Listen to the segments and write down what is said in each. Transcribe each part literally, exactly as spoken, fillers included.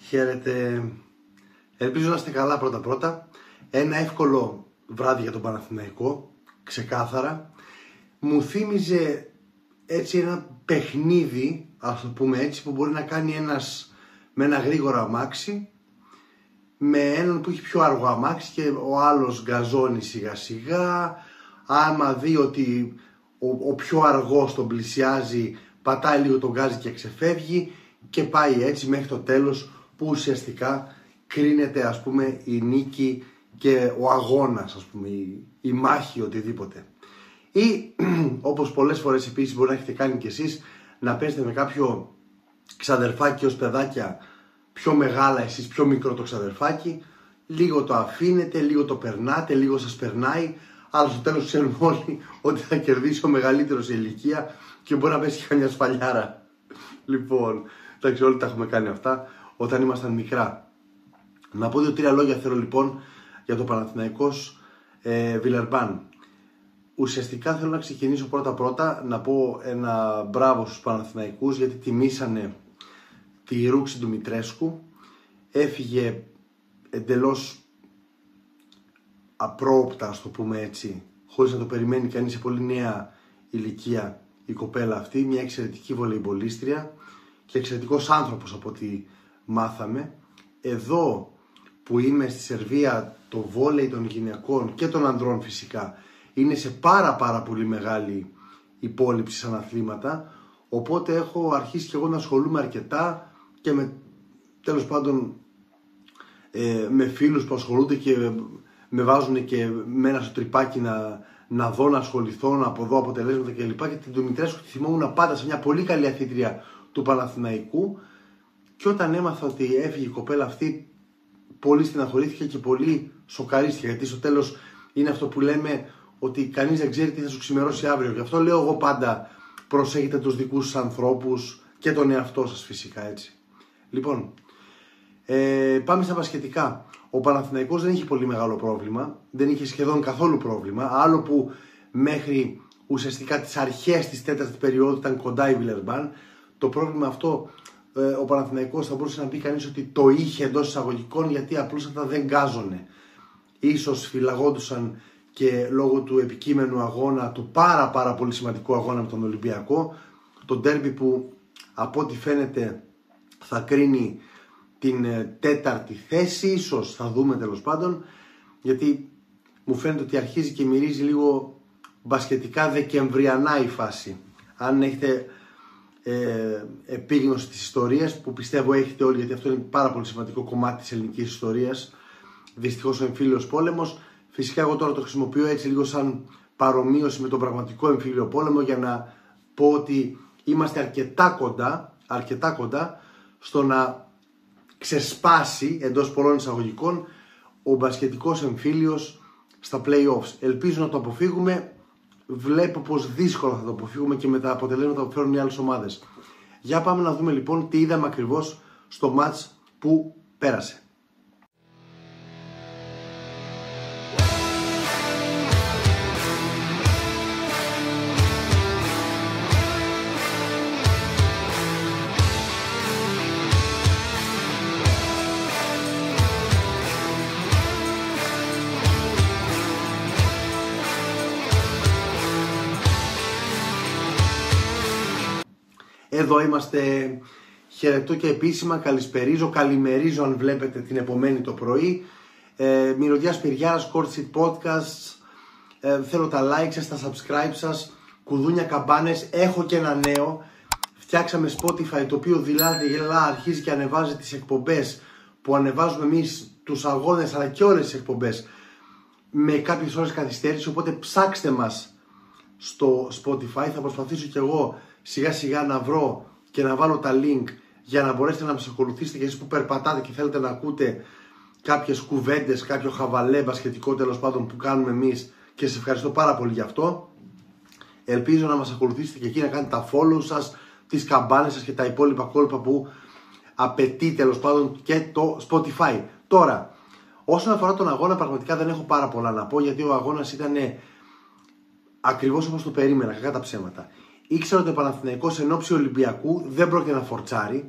Χαίρετε. Ελπίζω να είστε καλά πρώτα πρώτα. Ένα εύκολο βράδυ για τον Παναθηναϊκό, ξεκάθαρα. Μου θύμιζε έτσι ένα παιχνίδι, ας το πούμε έτσι, που μπορεί να κάνει ένας με ένα γρήγορο αμάξι, με έναν που έχει πιο αργό αμάξι και ο άλλος γκαζώνει σιγά σιγά. Άμα δει ότι ο, ο πιο αργός τον πλησιάζει, πατάει λίγο τον γκάζι και ξεφεύγει και πάει έτσι μέχρι το τέλος, που ουσιαστικά κρίνεται, ας πούμε, η νίκη και ο αγώνας, ας πούμε, η, η μάχη, οτιδήποτε. Ή όπως πολλές φορές επίσης μπορεί να έχετε κάνει κι εσείς, να παίζετε με κάποιο ξαδερφάκι ως παιδάκια πιο μεγάλα, εσείς πιο μικρό το ξαδερφάκι, λίγο το αφήνετε, λίγο το περνάτε, λίγο σας περνάει, αλλά στο τέλος ξέρουμε όλοι ότι θα κερδίσει ο μεγαλύτερος σε ηλικία και μπορεί να πέσει και καμιά σφαλιάρα. Λοιπόν, εντάξει, όλοι τα έχουμε κάνει αυτά όταν ήμασταν μικρά. Να πω δύο-τρία λόγια θέλω λοιπόν για το Παναθηναϊκός ε, Βιλερμπάν. Ουσιαστικά θέλω να ξεκινήσω πρώτα-πρώτα να πω ένα μπράβο στους Παναθηναϊκούς, γιατί τιμήσανε τη ρούξη του Μητρέσκου. Έφυγε εντελώς απρόοπτα, ας το πούμε έτσι, χωρίς να το περιμένει κανείς, σε πολύ νέα ηλικία η κοπέλα αυτή. Μια εξαιρετική βολεϊμπολίστρια και εξαιρετικός άνθρωπος από ό,τι μάθαμε. Εδώ που είμαι στη Σερβία, το βόλεϊ των γυναικών και των ανδρών φυσικά είναι σε πάρα πάρα πολύ μεγάλη υπόλοιψη σαν αθλήματα, οπότε έχω αρχίσει και εγώ να ασχολούμαι αρκετά και με, τέλος πάντων, ε, με φίλους που ασχολούνται και με βάζουν και μένα στο τρυπάκι να, να δω, να ασχοληθώ, να αποδώ αποτελέσματα κλπ. Και την Δημητρέσκου τη θυμόμουν πάντα σε μια πολύ καλή αθλήτρια του Παναθηναϊκού, και όταν έμαθα ότι έφυγε η κοπέλα αυτή, πολύ στεναχωρήθηκα και πολύ σοκαρίστηκα, γιατί στο τέλος είναι αυτό που λέμε, ότι κανείς δεν ξέρει τι θα σου ξημερώσει αύριο. Γι' αυτό λέω εγώ πάντα, προσέχετε τους δικούς σας ανθρώπους και τον εαυτό σας φυσικά, έτσι. Λοιπόν, ε, πάμε στα μπασκετικά. Ο Παναθηναϊκός δεν είχε πολύ μεγάλο πρόβλημα, δεν είχε σχεδόν καθόλου πρόβλημα, άλλο που μέχρι ουσιαστικά τις αρχές της τέταρτης περίοδου ήταν κοντά η Βιλερμπάν. Το πρόβλημα αυτό ε, ο Παναθηναϊκός θα μπορούσε να πει κανείς ότι το είχε εντός εισαγωγικών, γιατί απλούστατα δεν γκάζωνε. Ίσως φυλαγόντουσαν και λόγω του επικείμενου αγώνα, του πάρα πάρα πολύ σημαντικού αγώνα με τον Ολυμπιακό, το ντέρμπι που από ό,τι φαίνεται θα κρίνει την τέταρτη θέση, ίσως θα δούμε τέλος πάντων, γιατί μου φαίνεται ότι αρχίζει και μυρίζει λίγο μπασκετικά δεκεμβριανά η φάση. Αν έχετε ε, επίγνωση της ιστορίας, που πιστεύω έχετε όλοι, γιατί αυτό είναι πάρα πολύ σημαντικό κομμάτι της ελληνικής ιστορίας, δυστυχώς ο εμφύλιος πόλεμος. Φυσικά εγώ τώρα το χρησιμοποιώ έτσι λίγο σαν παρομοίωση με τον πραγματικό εμφύλιο πόλεμο, για να πω ότι είμαστε αρκετά κοντά, αρκετά κοντά στο να ξεσπάσει εντός πολλών εισαγωγικών ο μπασκετικός εμφύλιος στα play-offs. Ελπίζω να το αποφύγουμε, βλέπω πως δύσκολα θα το αποφύγουμε και με τα αποτελέσματα που φέρουν οι άλλες ομάδες. Για πάμε να δούμε λοιπόν τι είδαμε ακριβώς στο μάτς που πέρασε. Εδώ είμαστε, χαιρετώ και επίσημα, καλησπερίζω, καλημερίζω αν βλέπετε την επομένη το πρωί. Ε, Μυρωδιάς Σπυριάς, Courtseat Podcasts, ε, θέλω τα like σας, τα subscribe σας, κουδούνια, καμπάνες. Έχω και ένα νέο, φτιάξαμε Spotify, το οποίο δηλαδή γελά, αρχίζει και ανεβάζει τις εκπομπές που ανεβάζουμε εμείς, τους αγώνες αλλά και όλες τις εκπομπές, με κάποιες ώρες καθυστέρηση, οπότε ψάξτε μας στο Spotify. Θα προσπαθήσω κι εγώ σιγά σιγά να βρω και να βάλω τα link για να μπορέσετε να μας ακολουθήσετε και εσείς που περπατάτε και θέλετε να ακούτε κάποιες κουβέντες, κάποιο χαβαλέ μπασκετικό τέλος πάντων που κάνουμε εμείς, και σας ευχαριστώ πάρα πολύ γι' αυτό. Ελπίζω να μας ακολουθήσετε και εκεί, να κάνετε τα follow σας, τις καμπάνες σας και τα υπόλοιπα κόλπα που απαιτεί τέλος πάντων και το Spotify. Τώρα, όσον αφορά τον αγώνα, πραγματικά δεν έχω πάρα πολλά να πω, γιατί ο αγώνας ήταν ακριβώς όπως το περίμενα, κακά τα ψέματα. Ήξερα ότι ο Παναθηναϊκός εν ώψη Ολυμπιακού δεν πρόκειται να φορτσάρει,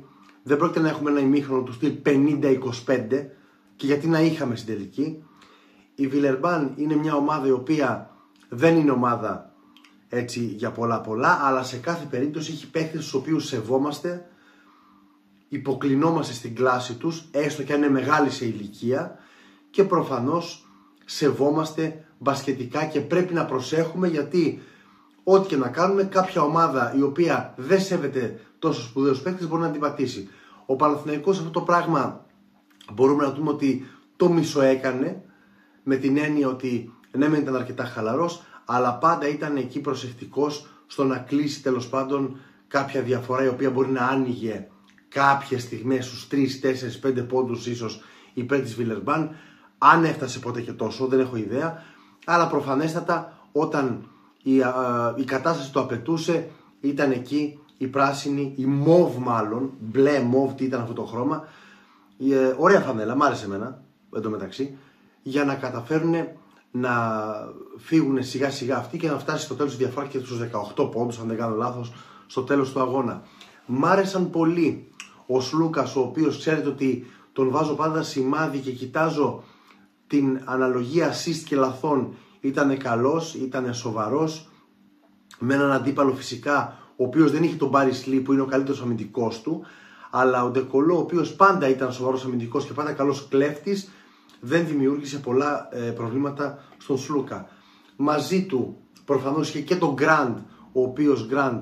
Δεν πρόκειται να έχουμε ένα ημίχρονο του στυλ πενήντα είκοσι πέντε, και γιατί να είχαμε στην τελική. Η Βιλερμπάν είναι μια ομάδα η οποία δεν είναι ομάδα έτσι για πολλά πολλά, αλλά σε κάθε περίπτωση έχει παίκτες τους οποίους σεβόμαστε, υποκλεινόμαστε στην κλάση τους, έστω και αν είναι μεγάλη σε ηλικία, και προφανώς σεβόμαστε μπασκετικά και πρέπει να προσέχουμε, γιατί ό,τι και να κάνουμε, κάποια ομάδα η οποία δεν σέβεται τόσο σπουδαίους παίκτες μπορεί να την πατήσει. Ο Παναθηναϊκός αυτό το πράγμα μπορούμε να δούμε ότι το μισοέκανε, με την έννοια ότι ναι μεν ήταν αρκετά χαλαρός, αλλά πάντα ήταν εκεί προσεκτικός στο να κλείσει τέλος πάντων κάποια διαφορά η οποία μπορεί να άνοιγε κάποιες στιγμές στους τρεις, τέσσερις, πέντε πόντους ίσως υπέρ της Βιλερμπάν. Αν έφτασε ποτέ και τόσο, δεν έχω ιδέα, αλλά προφανέστατα όταν η, α, η κατάσταση το απαιτούσε, ήταν εκεί η πράσινη, η μοβ μάλλον, μπλε μοβ, τι ήταν αυτό το χρώμα, η, ε, ωραία φανέλα, μ' άρεσε εμένα εντωμεταξύ, για να καταφέρουν να φύγουν σιγά σιγά αυτοί και να φτάσει στο τέλος τη διαφορά και στους δεκαοκτώ πόντους, αν δεν κάνω λάθος, στο τέλος του αγώνα. Μ' άρεσαν πολύ ο Σλούκας, ο οποίος ξέρετε ότι τον βάζω πάντα σημάδι και κοιτάζω την αναλογία assist και λαθών. Ήταν καλός, ήταν σοβαρός, με έναν αντίπαλο φυσικά ο οποίος δεν είχε τον Μπάρι Σλι που είναι ο καλύτερος αμυντικός του, αλλά ο Ντεκολό, ο οποίος πάντα ήταν σοβαρός αμυντικός και πάντα καλός κλέφτης, δεν δημιούργησε πολλά ε, προβλήματα στον Σλούκα. Μαζί του προφανώς είχε και τον Γκραντ, ο οποίος Γκραντ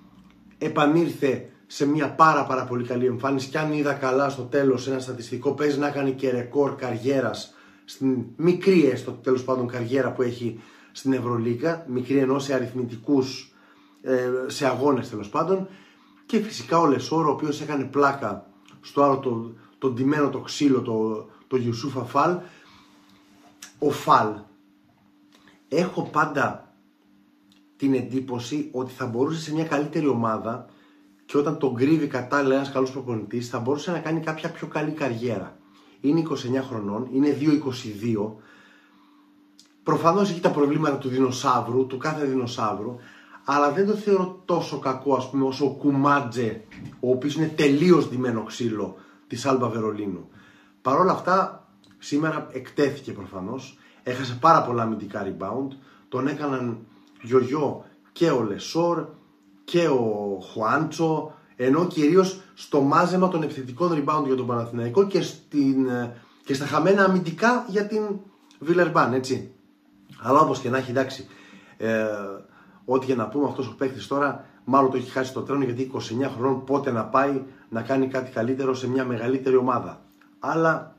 επανήλθε σε μια πάρα πάρα πολύ καλή εμφάνιση, και αν είδα καλά στο τέλος ένα στατιστικό, παίζει να κάνει και ρεκόρ καριέρας στην μικρή έστω τέλος πάντων καριέρα που έχει στην Ευρωλίγκα, μικρή ενώ σε αριθμητικούς, ε, σε αγώνες τέλος πάντων. Και φυσικά ο Λεσόρ, ο οποίος έκανε πλάκα στο άλλο το, το ντυμένο το ξύλο, το, το Ιουσούφα Φαλ. Ο Φαλ, έχω πάντα την εντύπωση ότι θα μπορούσε σε μια καλύτερη ομάδα, και όταν τον κρύβει κατάλληλα ένας καλός προπονητής, θα μπορούσε να κάνει κάποια πιο καλή καριέρα. Είναι είκοσι εννιά χρονών, είναι δύο είκοσι δύο. Προφανώς έχει τα προβλήματα του δεινοσαύρου, του κάθε δεινοσαύρου, αλλά δεν το θεωρώ τόσο κακό, ας πούμε, όσο ο Κουμάτζε, ο οποίος είναι τελείως ντυμένο ξύλο της Άλμπα Βερολίνου. Παρ' όλα αυτά, σήμερα εκτέθηκε προφανώς, έχασε πάρα πολλά αμυντικά rebound, τον έκαναν γιογιό και ο Λεσόρ και ο Χουάντσο, ενώ κυρίως στο μάζεμα των επιθετικών rebound για τον Παναθηναϊκό και, στην, και στα χαμένα αμυντικά για την Βιλερμπάν, έτσι. Αλλά όπως και να έχει, εντάξει, ε, ό,τι και να πούμε, αυτός ο παίκτης τώρα μάλλον το έχει χάσει το τρένο, γιατί είκοσι εννιά χρονών πότε να πάει να κάνει κάτι καλύτερο σε μια μεγαλύτερη ομάδα. Αλλά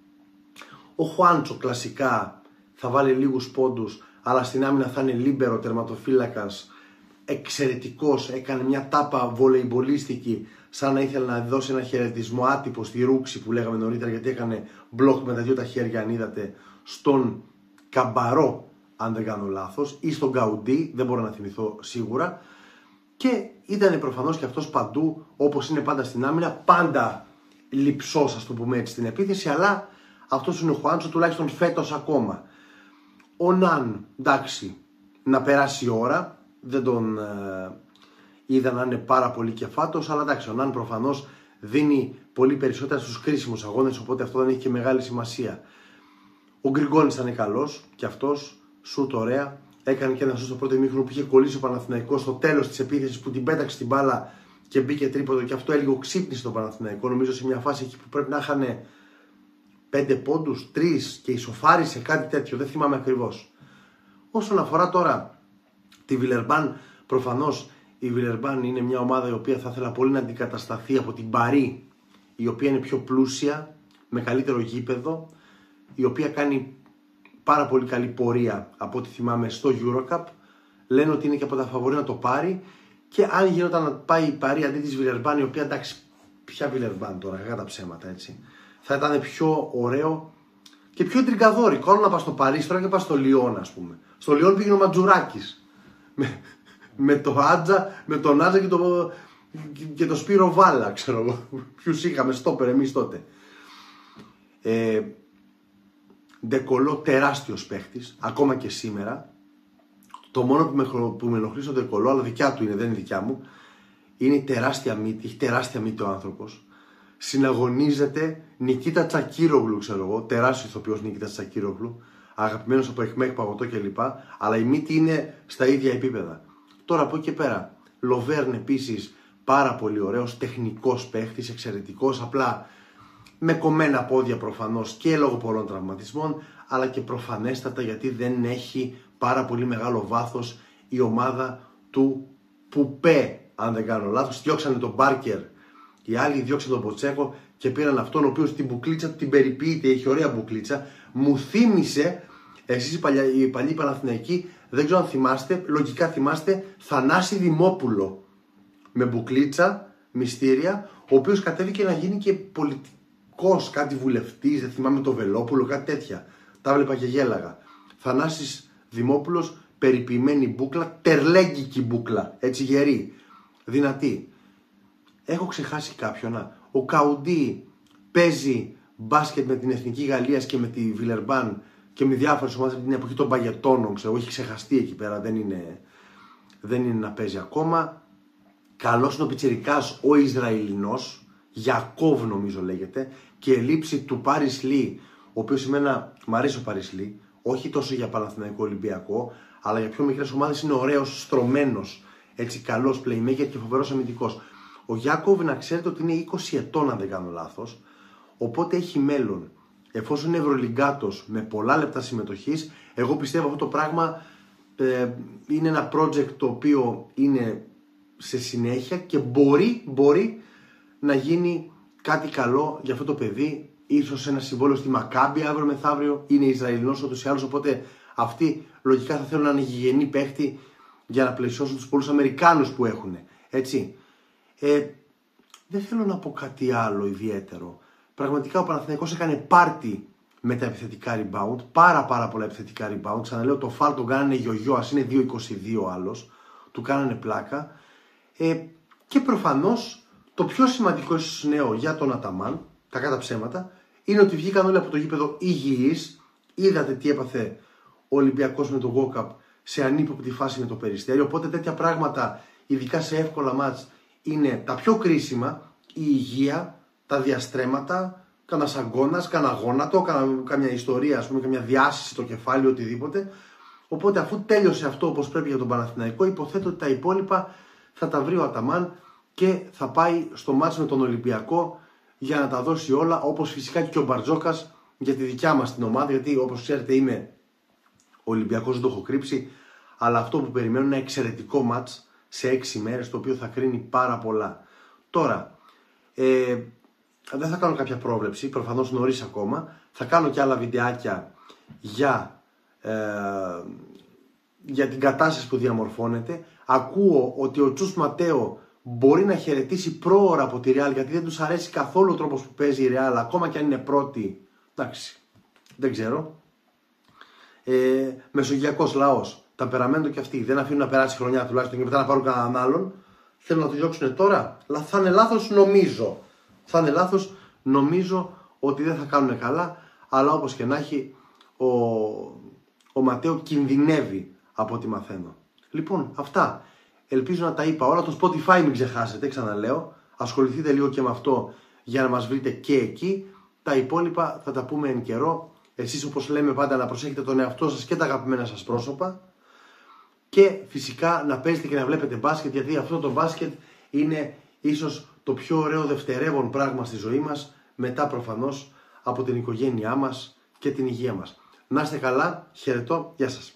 ο Χουάντσο κλασικά θα βάλει λίγους πόντους, αλλά στην άμυνα θα είναι λίμπερο τερματοφύλακας, εξαιρετικός, έκανε μια τάπα βολεϊμπολίστικη, σαν να ήθελε να δώσει ένα χαιρετισμό άτυπο στη Ρούξη που λέγαμε νωρίτερα, γιατί έκανε μπλοκ με τα δυο τα χέρια, αν είδατε, στον Καμπαρό, αν δεν κάνω λάθος, ή στον Γκαουντί, δεν μπορώ να θυμηθώ σίγουρα. Και ήταν προφανώς και αυτός παντού, όπως είναι πάντα στην άμυνα, πάντα λειψός, ας το πούμε έτσι, στην επίθεση, αλλά αυτός είναι ο Χουάντσο, τουλάχιστον φέτος ακόμα. Ο Ναν, εντάξει, να περάσει η ώρα, δεν τον ε, είδα να είναι πάρα πολύ κεφάτος, αλλά εντάξει, ο Ναν προφανώς δίνει πολύ περισσότερα στους κρίσιμους αγώνες, οπότε αυτό δεν έχει και μεγάλη σημασία. Ο Γκριγκόνης ήταν καλός και αυτός, σουτ ωραία, έκανε και ένα σουτ στο πρώτο ημίχρονο που είχε κολλήσει ο Παναθηναϊκός στο τέλος της επίθεσης, που την πέταξε την μπάλα και μπήκε τρίποντο, και αυτό έλεγε ξύπνησε τον Παναθηναϊκό. Νομίζω σε μια φάση εκεί που πρέπει να είχαν πέντε πόντους, τρεις και ισοφάρισε κάτι τέτοιο, δεν θυμάμαι ακριβώς. Όσον αφορά τώρα τη Βιλερμπάν, προφανώς η Βιλερμπάν είναι μια ομάδα η οποία θα ήθελα πολύ να αντικατασταθεί από την Παρί, η οποία είναι πιο πλούσια, με καλύτερο γήπεδο, η οποία κάνει πάρα πολύ καλή πορεία από ό,τι θυμάμαι στο EuroCup. Λένε ότι είναι και από τα φαβορί να το πάρει, και αν γινόταν να πάει η Παρί αντί της Βιλερμπάν, η οποία εντάξει, ποια Βιλερμπάν τώρα, κακά τα ψέματα, έτσι, θα ήταν πιο ωραίο και πιο τριγκαδόρικο. Όλο να πας στο Παρίσι τώρα και πας στο Λιόν, ας πούμε. Στο Λιόν πήγαινε ο Ματζουράκης με, με το Άτζα, με τον Άτζα και το, και το Σπύρο Βάλα, ξέρω εγώ. Ποιους είχαμε στόπερ εμείς τότε. Ε, Ντεκολό, τεράστιος παίχτης, ακόμα και σήμερα. Το μόνο που με, που με ενοχλεί στον Ντεκολό, αλλά δικιά του είναι, δεν είναι δικιά μου, είναι η τεράστια μύτη. Έχει τεράστια μύτη ο άνθρωπος. συναγωνίζεται Νικίτα Τσακίρογλου, ξέρω εγώ, τεράστιο ηθοποιός Νικίτα Τσακίρογλου, αγαπημένος από Εκμέκ, Παγωτό κλπ. Αλλά η μύτη είναι στα ίδια επίπεδα. Τώρα από εκεί και πέρα, Λοβέρν επίσης, πάρα πολύ ωραίος, τεχνικός παίχτης, εξαιρετικός, απλά με κομμένα πόδια προφανώς και λόγω πολλών τραυματισμών, αλλά και προφανέστατα γιατί δεν έχει πάρα πολύ μεγάλο βάθος η ομάδα του Πουπέ, αν δεν κάνω λάθος. Διώξανε τον Μπάρκερ, οι άλλοι διώξανε τον Ποτσέκο και πήραν αυτόν ο οποίος την μπουκλίτσα την περιποιείται, έχει ωραία μπουκλίτσα. Μου θύμισε, εσείς οι, παλιά, οι παλιοί Παναθηναϊκοί, δεν ξέρω αν θυμάστε, λογικά θυμάστε, Θανάση Δημόπουλο με μπουκλίτσα, μυστήρια, ο οποίος κατέβηκε να γίνει και πολιτικός, κάτι βουλευτής, δεν θυμάμαι, το Βελόπουλο, κάτι τέτοια. Τα βλέπα και γέλαγα. Θανάσης Δημόπουλος, περιποιημένη μπούκλα, τερλέγγικη μπούκλα, έτσι γερή, δυνατή. Έχω ξεχάσει κάποιον. Ο Καουντί παίζει μπάσκετ με την Εθνική Γαλλίας και με τη Βιλερμπάν και με διάφορες ομάδες από την εποχή των Παγετώνων, ξέρω, έχει ξεχαστεί εκεί πέρα, δεν είναι, δεν είναι να παίζει ακόμα. Καλός είναι ο πιτσιρικάς ο Ισραηλινός, Γιακώβ νομίζω λέγεται, και η λήψη του Πάρις Λί, ο οποίος εμένα μου αρέσει ο Πάρις Λί, όχι τόσο για Παναθηναϊκό Ολυμπιακό, αλλά για πιο μικρές ομάδες είναι ωραίος, στρωμένος, έτσι καλός playmaker και φοβερός αμυντικός. Ο Γιάκοβ, να ξέρετε ότι είναι είκοσι ετών αν δεν κάνω λάθος, οπότε έχει μέλλον. Εφόσον είναι ευρωλιγκάτος με πολλά λεπτά συμμετοχής, εγώ πιστεύω αυτό το πράγμα ε, είναι ένα project το οποίο είναι σε συνέχεια και μπορεί, μπορεί να γίνει κάτι καλό για αυτό το παιδί. Ίσως ένα συμβόλαιο στη Μακάμπι αύριο μεθαύριο, είναι Ισραηλινός ούτως ή άλλως, οπότε αυτοί λογικά θα θέλουν να είναι γηγενή παίχτη για να πλαισιώσουν τους πολλούς Αμερικάνους που έχουν. Έτσι. Ε, δεν θέλω να πω κάτι άλλο ιδιαίτερο. Πραγματικά ο Παναθηναϊκός έκανε πάρτι με τα επιθετικά rebound, πάρα πάρα πολλά επιθετικά rebound. Ξαναλέω, το φάλ τον κάνανε γιογιό, ας είναι δύο είκοσι δύο άλλος, του κάνανε πλάκα. Ε, και προφανώς το πιο σημαντικό ίσως νέο για τον Αταμάν, κακά τα ψέματα, είναι ότι βγήκαν όλοι από το γήπεδο υγιείς. Είδατε τι έπαθε ο Ολυμπιακός με το Walkup σε ανύποπτη φάση με το Περιστέρι. Οπότε τέτοια πράγματα, ειδικά σε εύκολα μάτς, είναι τα πιο κρίσιμα. Η υγεία, τα διαστρέμματα, κανένα αγκώνας, κανένα γόνατο, καμιά ιστορία, ας πούμε, καμιά διάσηση στο κεφάλι, οτιδήποτε. Οπότε αφού τέλειωσε αυτό όπως πρέπει για τον Παναθηναϊκό, υποθέτω ότι τα υπόλοιπα θα τα βρει ο Αταμάν και θα πάει στο μάτς με τον Ολυμπιακό για να τα δώσει όλα, όπως φυσικά και ο Μπαρτζόκας για τη δικιά μας την ομάδα, γιατί όπως ξέρετε είμαι Ολυμπιακός, δεν το έχω κρύψει, αλλά αυτό που περιμένω είναι ένα εξαιρετικό μάτς σε έξι μέρες, το οποίο θα κρίνει πάρα πολλά. Τώρα, ε, δεν θα κάνω κάποια πρόβλεψη, προφανώς νωρίς ακόμα, θα κάνω και άλλα βιντεάκια για, ε, για την κατάσταση που διαμορφώνεται. Ακούω ότι ο Τσους Ματέο μπορεί να χαιρετήσει πρόωρα από τη Real, γιατί δεν τους αρέσει καθόλου ο τρόπος που παίζει η Real, ακόμα και αν είναι πρώτη. Εντάξει, δεν ξέρω. Ε, Μεσογειακός λαός, τα περαμέντο και αυτοί δεν αφήνουν να περάσει χρονιά τουλάχιστον και μετά να πάρουν κανέναν άλλον. Θέλουν να το διώξουν τώρα. Θα είναι λάθος, νομίζω. Θα είναι λάθος, νομίζω ότι δεν θα κάνουν καλά. Αλλά όπως και να έχει, ο, ο Ματέο κινδυνεύει από ό,τι μαθαίνω. Λοιπόν, αυτά. Ελπίζω να τα είπα όλα. Το Spotify μην ξεχάσετε, ξαναλέω. Ασχοληθείτε λίγο και με αυτό για να μας βρείτε και εκεί. Τα υπόλοιπα θα τα πούμε εν καιρό. Εσείς, όπως λέμε πάντα, να προσέχετε τον εαυτό σας και τα αγαπημένα σας πρόσωπα. Και φυσικά να παίζετε και να βλέπετε μπάσκετ, γιατί αυτό το μπάσκετ είναι ίσως το πιο ωραίο δευτερεύον πράγμα στη ζωή μας, μετά προφανώς από την οικογένειά μας και την υγεία μας. Να είστε καλά, χαιρετώ, γεια σας.